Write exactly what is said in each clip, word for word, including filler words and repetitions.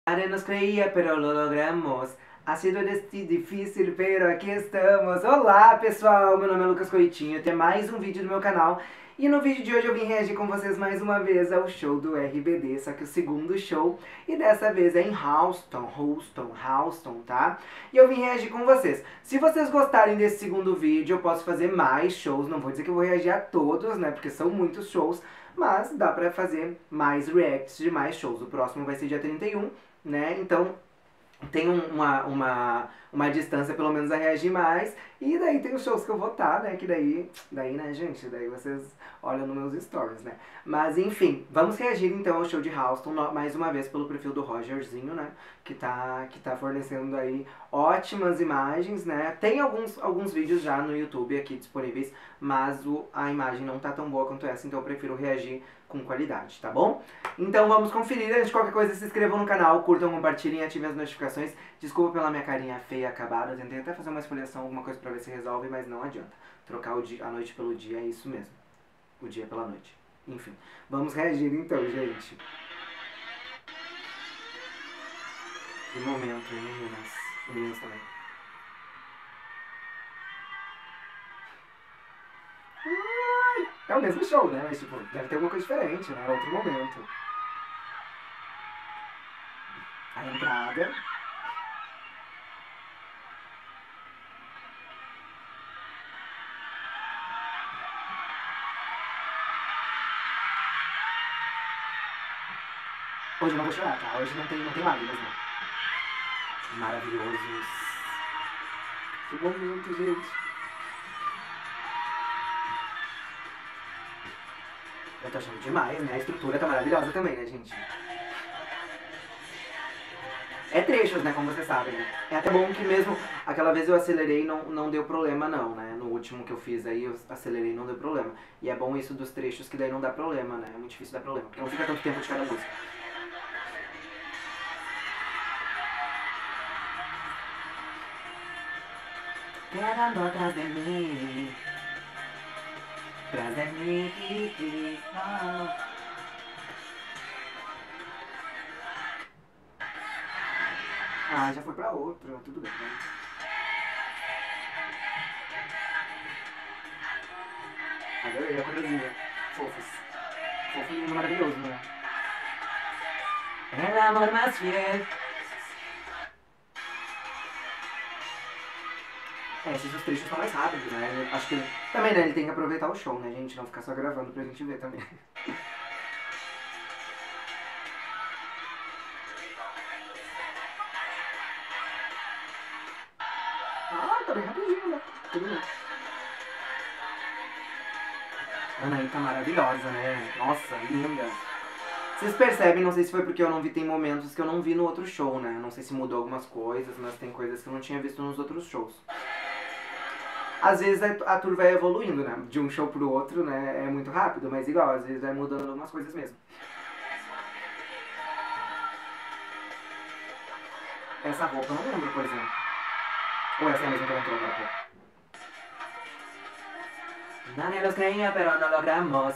Nadie nos creía, pero lo logramos. Ha sido difícil, pero aqui estamos. Olá, pessoal! Meu nome é Lucas Coitinho. Tem mais um vídeo no meu canal. E no vídeo de hoje eu vim reagir com vocês mais uma vez ao show do R B D, só que o segundo show, e dessa vez é em Houston, Houston, Houston, tá? E eu vim reagir com vocês. Se vocês gostarem desse segundo vídeo, eu posso fazer mais shows, não vou dizer que eu vou reagir a todos, né, porque são muitos shows, mas dá pra fazer mais reacts de mais shows. O próximo vai ser dia trinta e um, né, então tem uma, uma, uma distância pelo menos a reagir mais. E daí tem os shows que eu vou estar, né? Que daí, daí, né, gente? Daí vocês olham nos meus stories, né? Mas enfim, vamos reagir então ao show de Houston, mais uma vez pelo perfil do Rogerzinho, né? Que tá, que tá fornecendo aí ótimas imagens, né? Tem alguns, alguns vídeos já no YouTube aqui disponíveis, mas o, a imagem não tá tão boa quanto essa, então eu prefiro reagir com qualidade, tá bom? Então vamos conferir. Antes de qualquer coisa, se inscrevam no canal, curtam, compartilhem, ativem as notificações. Desculpa pela minha carinha feia acabada, eu tentei até fazer uma esfoliação, alguma coisa pra ver se resolve, mas não adianta. Trocar o dia, a noite pelo dia é isso mesmo. O dia pela noite. Enfim, vamos reagir então, gente. Que momento, hein, meninas? Meninos também. É o mesmo show, né? Mas, tipo, deve ter alguma coisa diferente, né? É outro momento. A entrada. Hoje eu não vou chorar, tá? Hoje não tem, não tem lágrimas, não. Maravilhosos. Que momento, gente. Eu tô achando demais, né? A estrutura tá maravilhosa também, né, gente? É trechos, né, como vocês sabem, né? É até bom que mesmo aquela vez eu acelerei e não, não deu problema não, né? No último que eu fiz aí eu acelerei e não deu problema. E é bom isso dos trechos que daí não dá problema, né? É muito difícil dar problema, porque não fica tanto tempo de cada música. Quedando atrás de mim, atrás de mim, oh. Ah, já foi pra outra, tudo bem, né? Adorei a coreozinha. Fofos. Fofo e maravilhoso, né? El amor mais fiel. É, esses trechos são mais rápidos, né? Eu acho que também, né, ele tem que aproveitar o show, né, gente? Não ficar só gravando pra gente ver também. Ah, tá bem rapidinho, né? Tudo bem. A Anaí tá maravilhosa, né? Nossa, linda. Vocês percebem, não sei se foi porque eu não vi, tem momentos que eu não vi no outro show, né? Não sei se mudou algumas coisas, mas tem coisas que eu não tinha visto nos outros shows. Às vezes a, a tour vai evoluindo, né? De um show pro outro, né? É muito rápido, mas igual, às vezes vai mudando algumas coisas mesmo. Essa roupa eu não lembro, por exemplo. Ou essa é a mesma que ela entrou agora? Nadie nos creía, pero no logramos.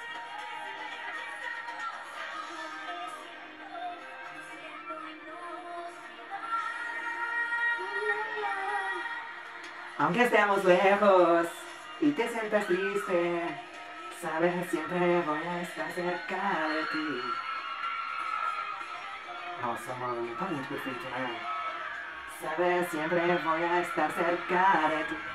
Aunque estemos lejos y te sientas triste, sabes, siempre voy a estar cerca de ti. Nossa, mano, tá muito perfeito, né? Sabes, siempre voy a estar cerca de ti.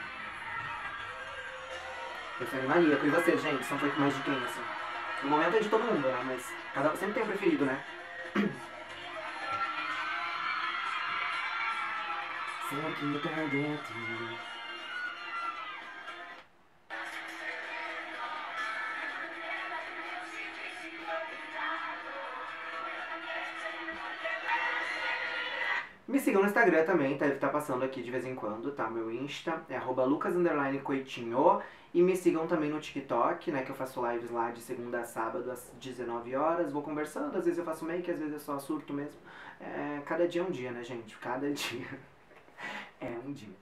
Eu sou maníaco, e você, gente? São feito mais de quem, assim? No momento é de todo mundo, né? Mas cada... sempre tem um preferido, né? Cerquita de ti. Me sigam no Instagram também, tá? Deve estar passando aqui de vez em quando, tá? Meu Insta é arroba lucas underline coitinho. E me sigam também no TikTok, né? Que eu faço lives lá de segunda a sábado às dezenove horas. Vou conversando, às vezes eu faço make, às vezes eu só surto mesmo. É, cada dia é um dia, né, gente? Cada dia é um dia.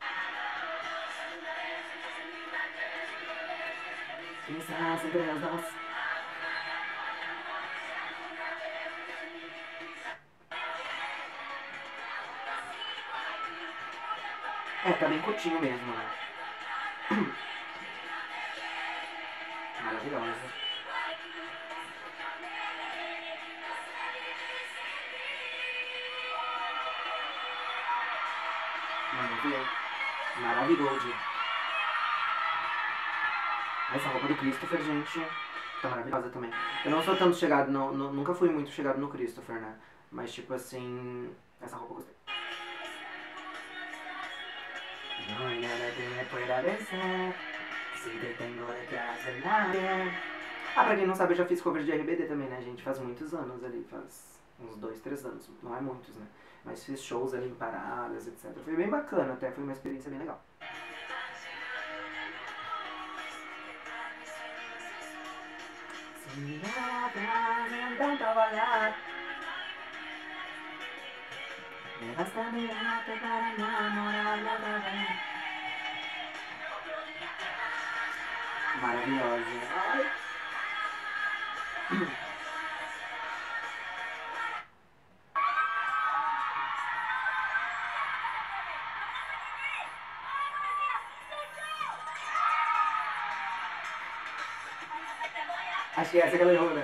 Quizás entre los dos. É, tá bem curtinho mesmo, né? Maravilhosa. Vamos ver. Maravilhoso. Essa roupa do Christopher, gente, tá maravilhosa também. Eu não sou tanto chegado, não, não- nunca fui muito chegado no Christopher, né? Mas, tipo assim, essa roupa eu gostei. Não hay nada que me pueda vencer, se te tengo detrás del nadie. Ah, pra quem não sabe, eu já fiz cover de R B D também, né, gente? Faz muitos anos ali, faz uns dois, três anos. Não é muitos, né? Mas fiz shows ali em paradas, etcétera. Foi bem bacana, até foi uma experiência bem legal. Se me atrás en tanto volar, me basta mirarte para enamorarme otra vez. Maravilhosa. Ai. Acho que essa que ela errou, né?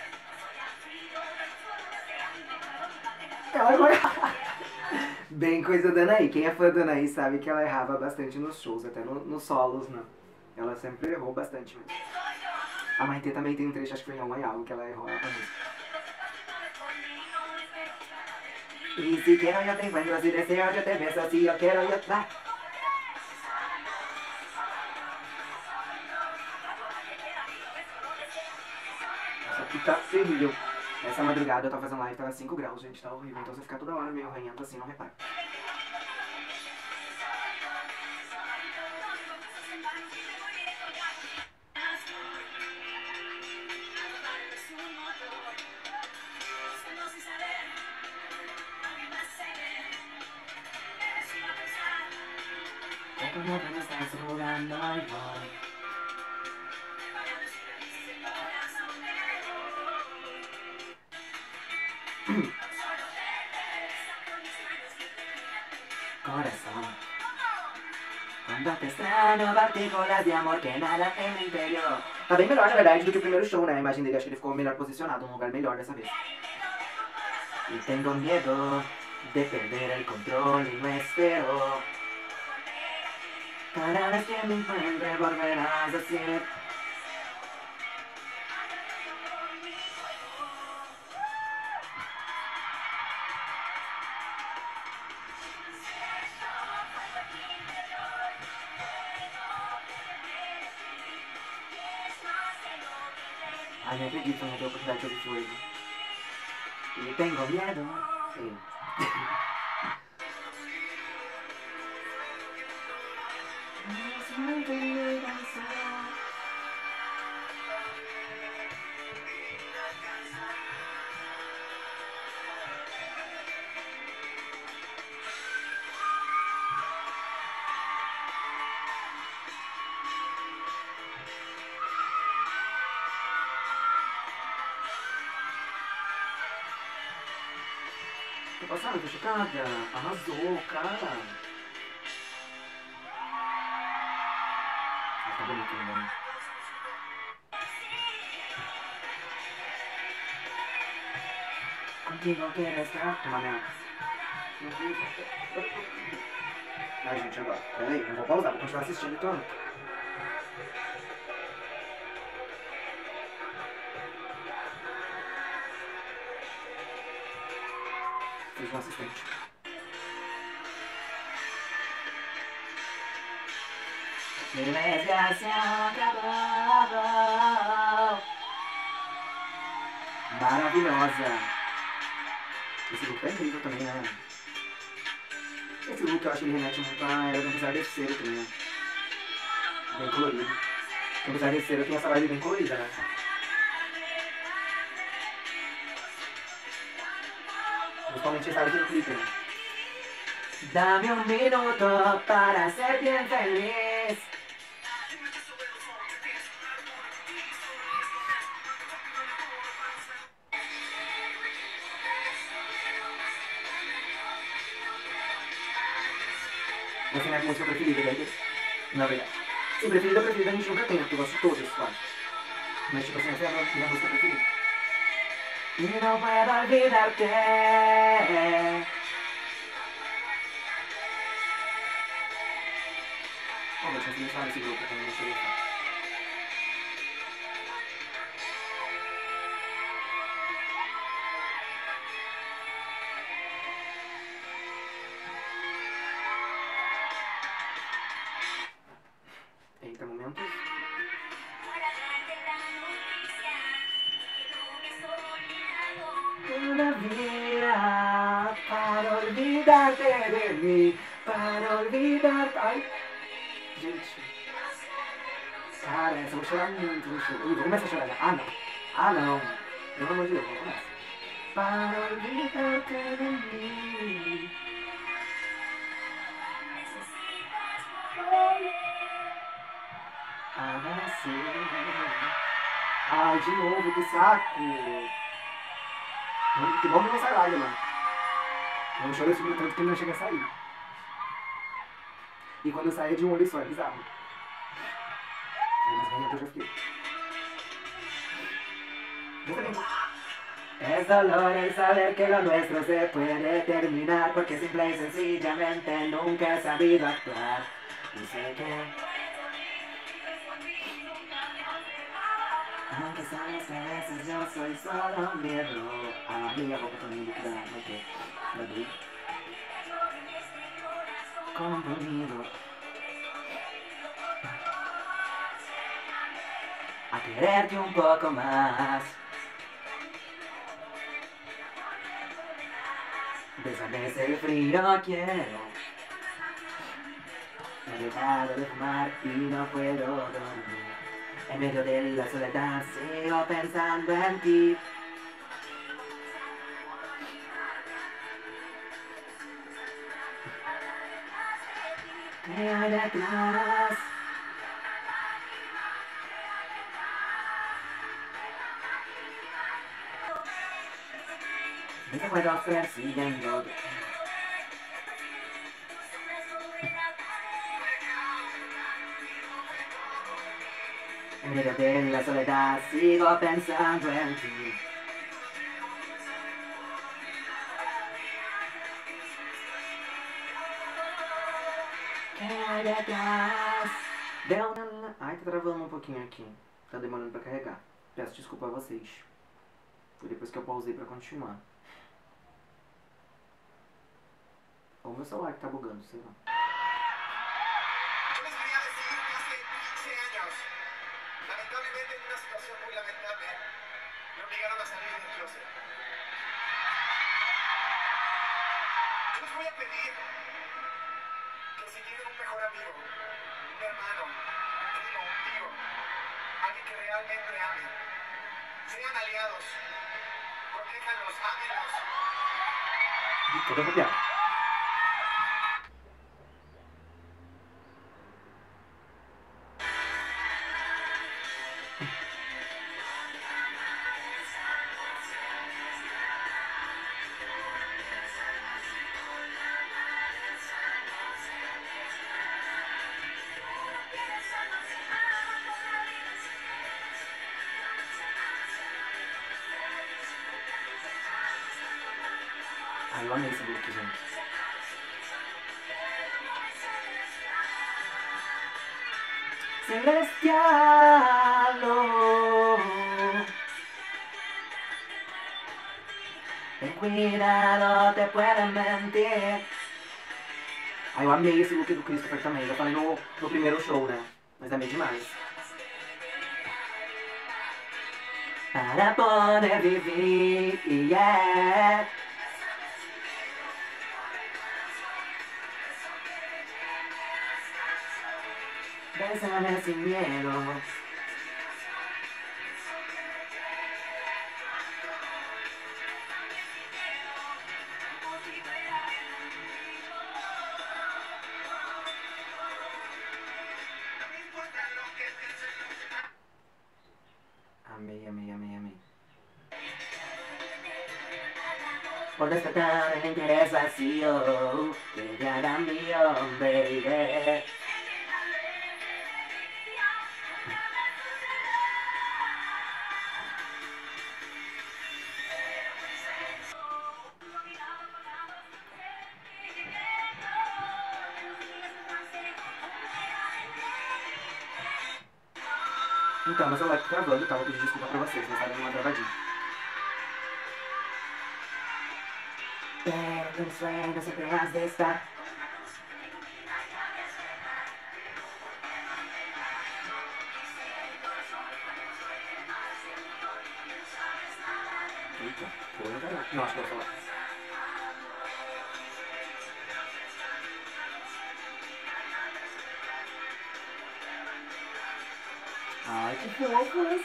Ela errou. Bem coisa da Anaí. Quem é fã da Anaí sabe que ela errava bastante nos shows, até no, nos solos, né? Ela sempre errou bastante mesmo. A Maitê também tem um trecho, acho que foi em Alma e Algo, que ela errou a música. Y si quiero yo te encuentro, si deseo yo te beso, si yo quiero yo te... Nossa, aqui tá terrível. Essa madrugada eu tava fazendo live, tava cinco graus, gente, tá horrível. Então você ficar toda hora meio arranhando assim, não repara. Como me estás jugando y voy. Corazón, quando te extraño, partículas de amor que nada em mi interior. Tá bem melhor, na verdade, do que o primeiro show, né? A imagem dele, acho que ele ficou melhor posicionado, num lugar melhor dessa vez. Y tengo miedo de perder el control y no espero. Cada vez que me encuentre volverás a decir. Ai, não acredito, não ter a oportunidade de ouvir isso hoje. E tenho medo. Sim. Tô passada, tô chocada. Arrasou, cara. Tá bonito, né? Contigo quero estar. Toma minha. Ai, gente, agora. Pera aí, não vou pausar, vou continuar assistindo então. Fiz um assistente. Beleza, se acabou. Maravilhosa. Esse look tá incrível também, né? Esse look eu acho que ele remete muito à era do entardecer também, né? Bem colorido. O entardecer tem essa vibe bem colorida, né? Principalmente essa aqui no clipe, né? Dame un minuto para ser bien feliz. Essa é a minha música preferida da igreja, na verdade. Sim, preferida, preferida a gente nunca tem, porque eu gosto de todas, eu acho. Mas tipo assim, essa é a minha, minha música preferida. E não puedo olvidarte. Oh, eu tinha silenciado esse grupo, eu não cheguei a Eita, momentos. Todavía, para olvidarte de mí, para olvidar. Ai, gente. Cara, essa eu vou chorar muito no show. Ih, vou começar a chorar já. Ah, não. Ah, não. Pelo amor de Deus, vou começar. Para olvidarte de mim. Ahora sim. Ai, de novo, que saco. Que bom que não sai lágrima. Eu choro esse tanto que ele não chega a sair. E quando sai é de um olho só, é bizarro. Mas ganha, eu já fiquei. Es dolor el saber que lo nuestro se puede terminar, porque simple y sencillamente nunca he sabido actuar. Y sé que aunque sabes que a veces yo soy solo miedo. A mí hago que también me queda, no que lo doy. Comprimido a quererte un poco más. Desvanece el frío, quiero. Me he dejado de fumar y no puedo dormir. En medio de la soledad sigo pensando en ti. ¿Qué hay detrás? Mis recuerdos persiguiendo. En medio de la soledad sigo pensando en ti. ¿Qué hay detrás? Deu na... Ai, tá travando um pouquinho aqui. Tá demorando pra carregar. Peço desculpa a vocês. Foi depois que eu pausei pra continuar. Ou meu celular que tá bugando, sei lá. Lamentablemente en una situación muy lamentable me obligaron a salir del closet. Yo les voy a pedir que si tienen un mejor amigo, un hermano, un primo, un tío, alguien que realmente ame, sean aliados, protéjanlos, ámenlos. Listo, dejo ya. Ai, eu amei esse look, gente. Celestial, oh, ten cuidado, te pueden mentir. Ai, eu amei esse look do Christopher também. Já falei no, no primeiro show, né? Mas amei demais. Para poder viver, yeah. Bésame sin miedo. Amei, amei, amei, amei. Olha, amor despertar interesa así, oh, que te haga mío, baby. Então, meu celular tá travando, tá? Vou pedir desculpa pra vocês, mas tá dando uma travadinha. Pero un sueño siempre has de estar. Eita, pulou na internet. Não, acho que é o celular. Ai, que fofas!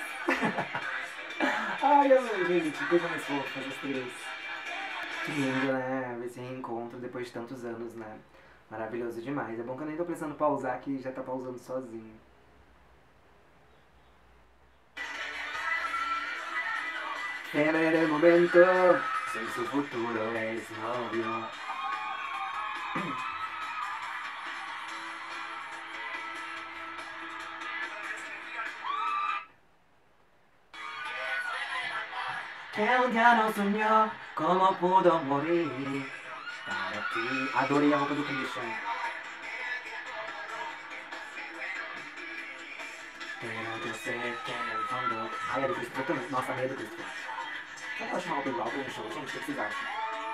Ai, eu, gente, coisa mais fofa, as três. Que lindo, né? Ver esse reencontro depois de tantos anos, né? Maravilhoso demais. É bom que eu nem tô precisando pausar, que já tá pausando sozinho. En el momento, soy su futuro exnovio. Que un día no soñó como pudo morir para ti. Adorei a roupa do Christian. Pero eu sei que no fundo... Ai, é do Christopher também. Nossa, a minha é do Christopher. Será que eu acho uma roupa igual pra um show? Gente, o que vocês acham?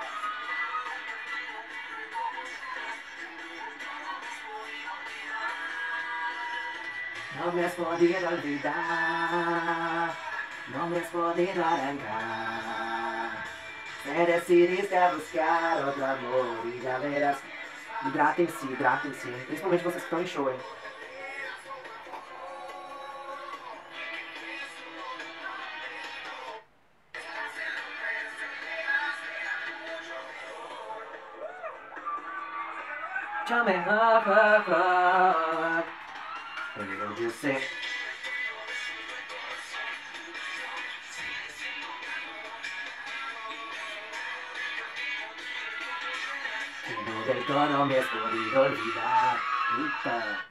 No me has podido olvidar, no me has podido arrancar. Se decidiste a buscar outro amor e já verás. Hidratem-se, hidratem-se, principalmente vocês que estão em show, hein? Chame up, up, up. Eu disse. Que no del todo me has podido olvidar. Eita.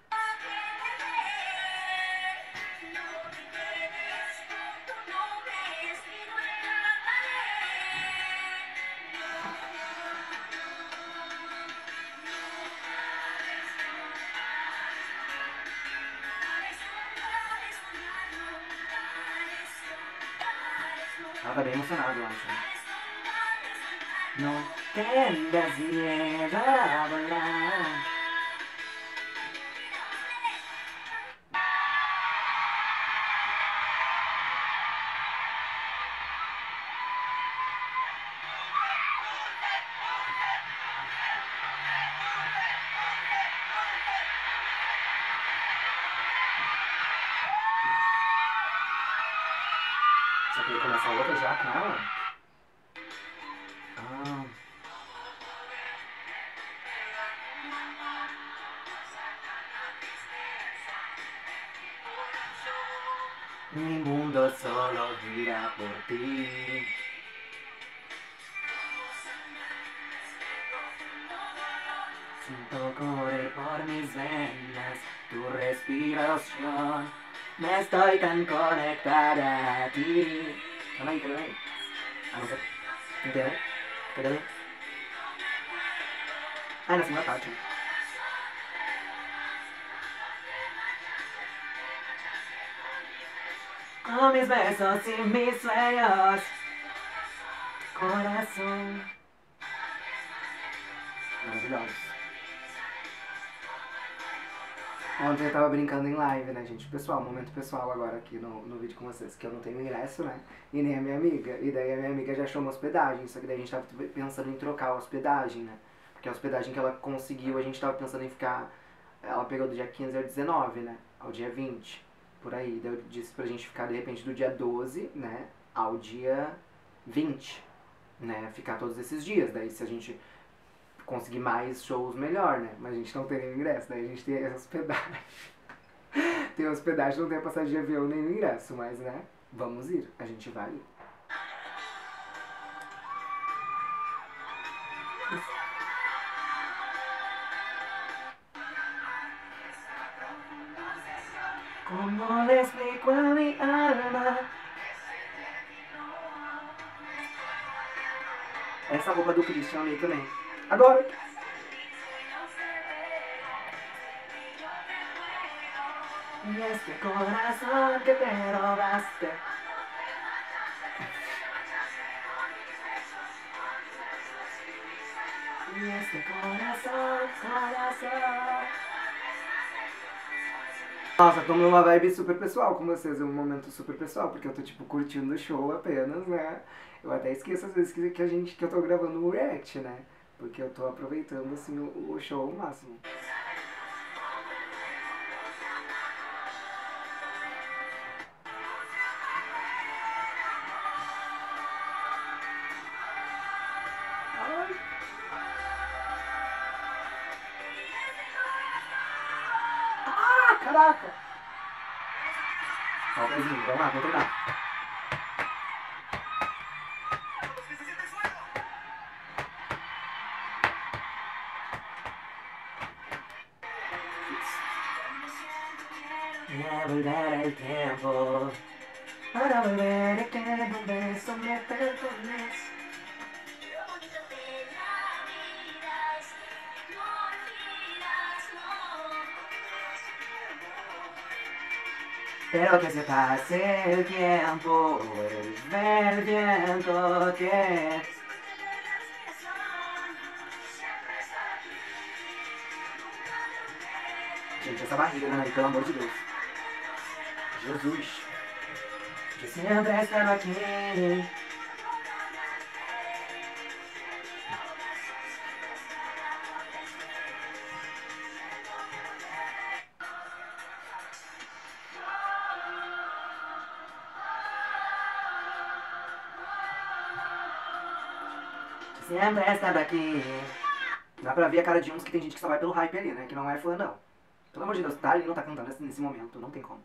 Ela tá bem emocionada, eu acho. Não tendas miedo a volar. Você queria começar outra já com ela? Ah. Mi mundo solo gira por ti. Siento correr por mis venas tu respiración. Me estoy tan conectada a ti. Calma aí, calma aí. Ah, não sei. Entendeu? Entendeu? Ah, na segunda parte. Con mis besos y mis sueños, coração. Maravilhosos. Ontem eu tava brincando em live, né, gente? Pessoal, momento pessoal agora aqui no, no vídeo com vocês, que eu não tenho ingresso, né? E nem a minha amiga. E daí a minha amiga já achou uma hospedagem, só que daí a gente tava pensando em trocar a hospedagem, né? Porque a hospedagem que ela conseguiu, a gente tava pensando em ficar... Ela pegou do dia quinze ao dezenove, né? Ao dia vinte, por aí. Daí eu disse pra gente ficar, de repente, do dia doze, né? Ao dia vinte, né? Ficar todos esses dias. Daí se a gente... conseguir mais shows, melhor, né? Mas a gente não tem nenhum ingresso, daí a gente tem a hospedagem. Tem a hospedagem, não tem a passagem de avião nem o ingresso, mas, né? Vamos ir, a gente vai ir. le explico a mi alma. Essa roupa do Christian ali também. Adoro. Y este corazón que te robaste. Y este coração, coração. Nossa, tô numa vibe super pessoal com vocês, é um momento super pessoal, porque eu tô tipo curtindo o show apenas, né? Eu até esqueço às vezes que, que a gente que eu tô gravando o react, né? Porque eu tô aproveitando assim o, o show ao máximo. Ai. Ah, caraca! Ó, pezinho, vamos lá, vou treinar. Voy a volver el tiempo para volver y que en un beso me perdones. Pero que se pase el tiempo, vuelve el viento que... Gente, essa barriga, né, pelo amor de Deus. Jesus. Que sempre estava aqui. Sempre estava aqui. Dá pra ver a cara de uns que tem gente que só vai pelo hype ali, né? Que não é fã, não. Pelo amor de Deus, tá ali não tá cantando nesse momento, não tem como.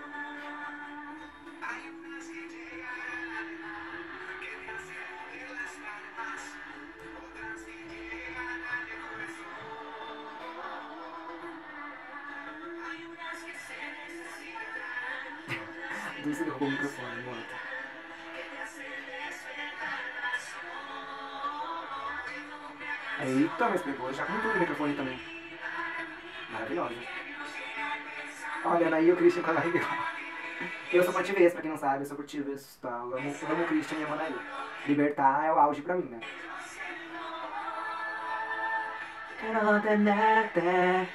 Dulce derrubou o microfone, morto. Eita, mas pegou já com tudo o microfone também. Maravilhosa. Olha, daí o Christian com a barriga. Eu sou Ponte Vez, pra quem não sabe, eu sou Ponte Vez, tá? Eu amo, eu amo o Christian e amo a Anaí. Libertar é o auge pra mim, né? Quero tenerte.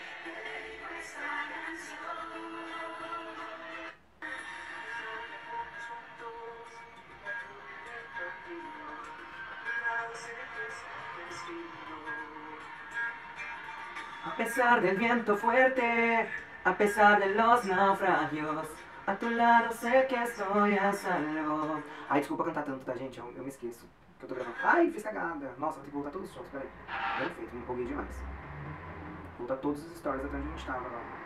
A pesar del viento fuerte, a pesar de los naufragios, a tu lado sé que estoy a salvo. Ai, desculpa cantar tanto, tá, gente? Eu, eu me esqueço que eu tô gravando. Ai, fiz cagada. Nossa, vou ter que voltar todos os shows, peraí. Perfeito, me empolguei demais. Vou voltar todos os stories até onde a gente tava agora.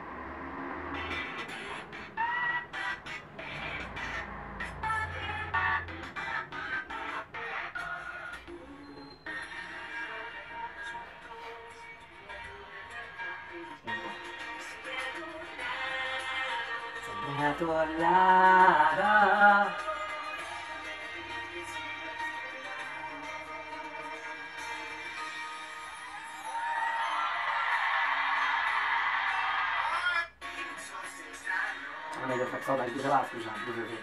A tu lado. A Amélia tá com saudade do Velasco já, do V V.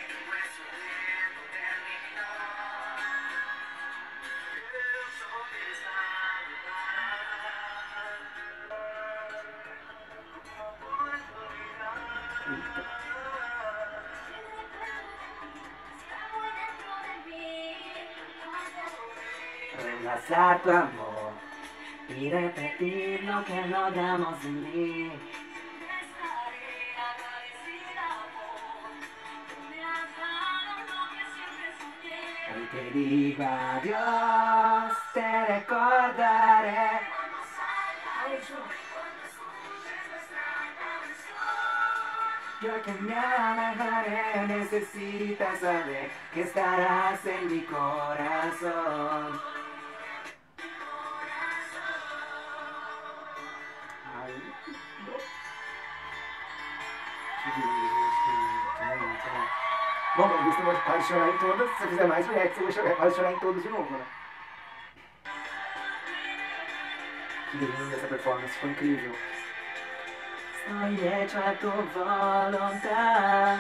Reemplazar tu amor y repetir lo que logramos en mí. Hoy te digo adiós, te recordaré. Yo que me alejaré, necesitas saber que estarás en mi corazón. Ai, que beleza, gente. Bom, pelo visto eu vou quase chorar em todas. Se eu fizer mais reacts, eu vou chorar, quase chorar em todas de novo, né? Que linda essa performance, foi incrível. Sto dietro a tua volontà.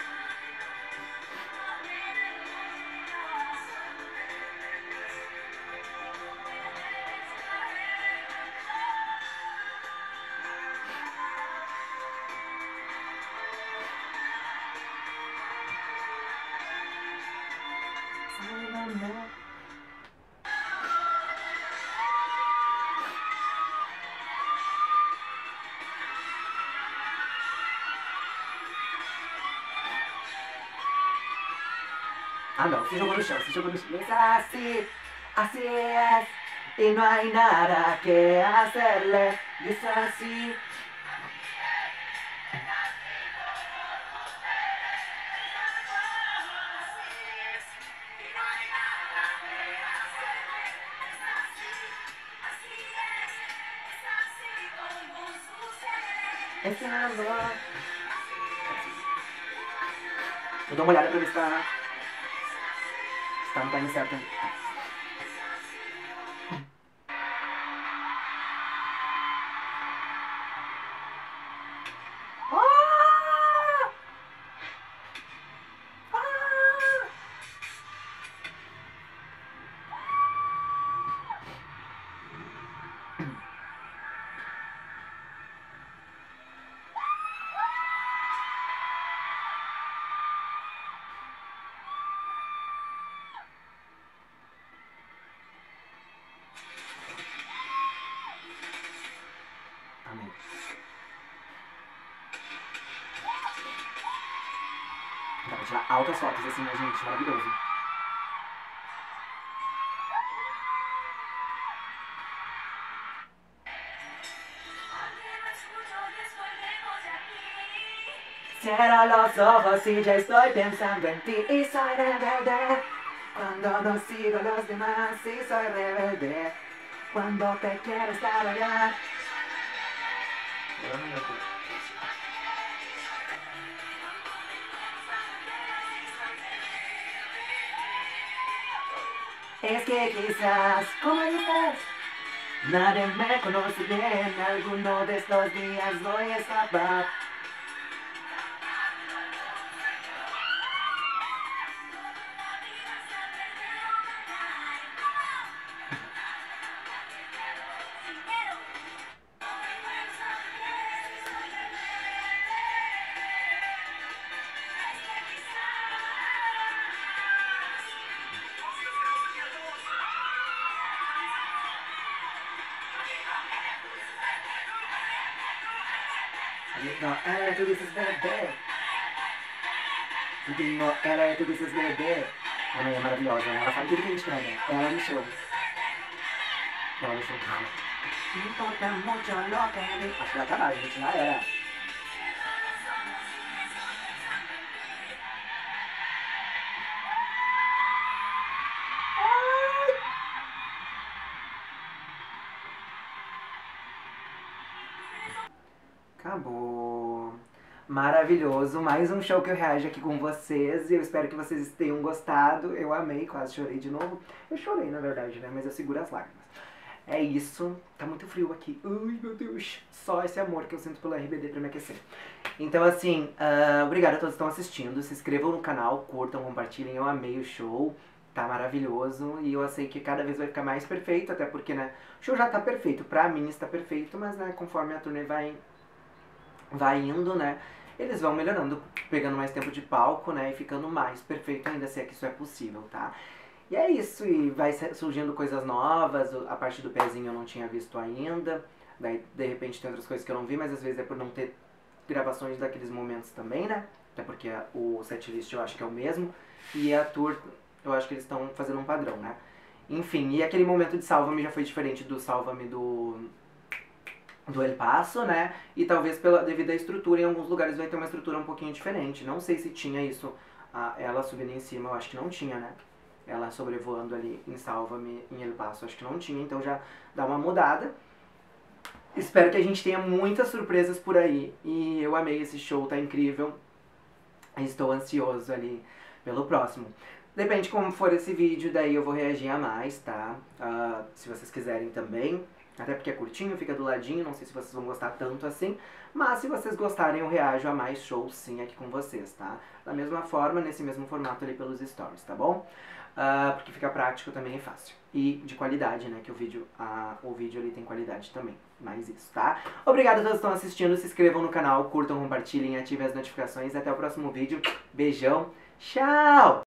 Ah, no, se jogó no show, se jogó no show. Es así, así es, y no hay nada que hacerle, y es así. Esse amor. Vou dar uma olhada pra ver se tá. Se tá no time certo. Ah! Ah! Amém. Dá pra tirar altas fotos assim, né, gente? Maravilhoso. Cierro los ojos y ya estoy pensando en ti y soy rebelde. Cuando no sigo los demás y soy rebelde. Cuando te quiero estar allá. Es que quizás, como dices, nadie me conoce bien. Alguno de estos días voy a escapar. Digo, ela, tu dices bebê. Digo, ela, tu dices bebê. A mãe é maravilhosa, né? Ela sabe tudo que a gente quer, né? Ela no show. Ela no show. Não importa muito lo que vi. Acho que vai acabar, gente. Já era. Acabou. Maravilhoso. Mais um show que eu reajo aqui com vocês. E eu espero que vocês tenham gostado. Eu amei, quase chorei de novo. Eu chorei, na verdade, né? Mas eu seguro as lágrimas. É isso. Tá muito frio aqui. Ai, meu Deus. Só esse amor que eu sinto pelo R B D pra me aquecer. Então, assim, uh, obrigado a todos que estão assistindo. Se inscrevam no canal, curtam, compartilhem. Eu amei o show. Tá maravilhoso. E eu sei que cada vez vai ficar mais perfeito. Até porque, né? O show já tá perfeito. Pra mim está perfeito. Mas, né, conforme a turnê vai... vai indo, né, eles vão melhorando, pegando mais tempo de palco, né, e ficando mais perfeito ainda, se é que isso é possível, tá? E é isso, e vai surgindo coisas novas, a parte do pezinho eu não tinha visto ainda, daí de repente tem outras coisas que eu não vi, mas às vezes é por não ter gravações daqueles momentos também, né, até porque o setlist eu acho que é o mesmo, e a tour eu acho que eles estão fazendo um padrão, né. Enfim, e aquele momento de Salva-me já foi diferente do Salva-me do... do El Paso, né, e talvez pela, devido à estrutura, em alguns lugares vai ter uma estrutura um pouquinho diferente, não sei se tinha isso, a, ela subindo em cima, eu acho que não tinha, né, ela sobrevoando ali em Salva-me, em El Paso, acho que não tinha, então já dá uma mudada. Espero que a gente tenha muitas surpresas por aí, e eu amei esse show, tá incrível. Estou ansioso ali pelo próximo. Depende de como for esse vídeo, daí eu vou reagir a mais, tá? Uh, se vocês quiserem também. Até porque é curtinho, fica do ladinho, não sei se vocês vão gostar tanto assim. Mas se vocês gostarem, eu reajo a mais shows sim aqui com vocês, tá? Da mesma forma, nesse mesmo formato ali pelos stories, tá bom? Uh, porque fica prático também e fácil. E de qualidade, né? Que o vídeo, uh, o vídeo ali tem qualidade também. Mais isso, tá? Obrigado a todos que estão assistindo. Se inscrevam no canal, curtam, compartilhem, ativem as notificações. Até o próximo vídeo. Beijão. Tchau!